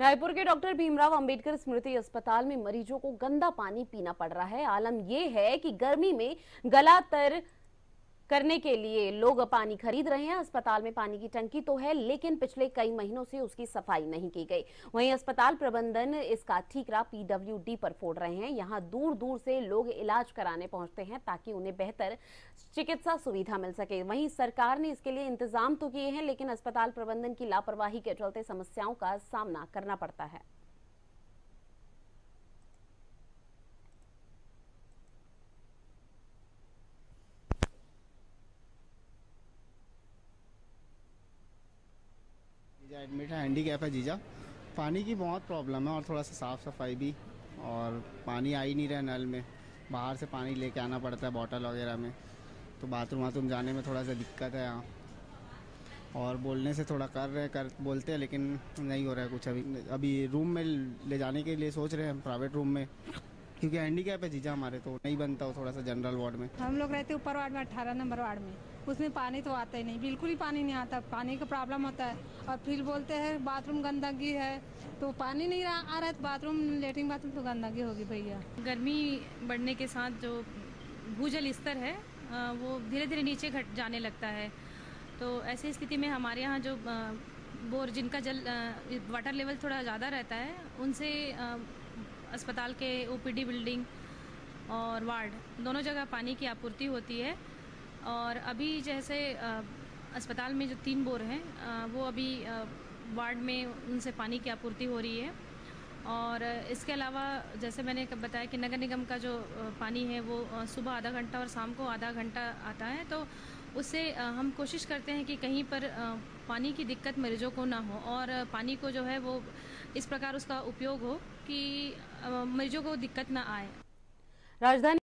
रायपुर के डॉक्टर भीमराव अंबेडकर स्मृति अस्पताल में मरीजों को गंदा पानी पीना पड़ रहा है। आलम यह है कि गर्मी में गला तर करने के लिए लोग पानी खरीद रहे हैं। अस्पताल में पानी की टंकी तो है, लेकिन पिछले कई महीनों से उसकी सफाई नहीं की गई। वहीं अस्पताल प्रबंधन इसका ठीकरा पीडब्ल्यूडी पर फोड़ रहे हैं। यहां दूर दूर से लोग इलाज कराने पहुंचते हैं ताकि उन्हें बेहतर चिकित्सा सुविधा मिल सके। वहीं सरकार ने इसके लिए इंतजाम तो किए हैं, लेकिन अस्पताल प्रबंधन की लापरवाही के चलते समस्याओं का सामना करना पड़ता है। जीजा एडमिट है, हैंडीकैप है जीजा। पानी की बहुत प्रॉब्लम है और थोड़ा सा साफ़ सफाई भी, और पानी आ ही नहीं रहा नल में। बाहर से पानी लेके आना पड़ता है बॉटल वगैरह में, तो बाथरूम वाथरूम जाने में थोड़ा सा दिक्कत है यहाँ। और बोलने से थोड़ा कर बोलते हैं, लेकिन नहीं हो रहा है कुछ। अभी रूम में ले जाने के लिए सोच रहे हैं, प्राइवेट रूम में, क्योंकि हैंडीकैप है जीजा हमारे, तो नहीं बनता हो थोड़ा सा जनरल वार्ड में। हम लोग रहते ऊपर वार्ड में 18 नंबर वार्ड में, उसमें पानी तो आता ही नहीं, बिल्कुल ही पानी नहीं आता। पानी का प्रॉब्लम होता है और फिर बोलते हैं बाथरूम गंदगी है, तो पानी नहीं आ रहा है, तो बाथरूम लेटरिन बाथरूम तो गंदगी होगी भैया। गर्मी बढ़ने के साथ जो भूजल स्तर है वो धीरे धीरे नीचे घट जाने लगता है। तो ऐसी स्थिति में हमारे यहाँ जो बोर जिनका वाटर लेवल थोड़ा ज़्यादा रहता है, उनसे अस्पताल के ओपीडी बिल्डिंग और वार्ड दोनों जगह पानी की आपूर्ति होती है। और अभी जैसे अस्पताल में जो 3 बोर हैं वो अभी वार्ड में उनसे पानी की आपूर्ति हो रही है। और इसके अलावा जैसे मैंने बताया कि नगर निगम का जो पानी है वो सुबह आधा घंटा और शाम को आधा घंटा आता है, तो उससे हम कोशिश करते हैं कि कहीं पर पानी की दिक्कत मरीजों को ना हो, और पानी को जो है वो इस प्रकार उसका उपयोग हो कि मरीजों को दिक्कत ना आए। राजधानी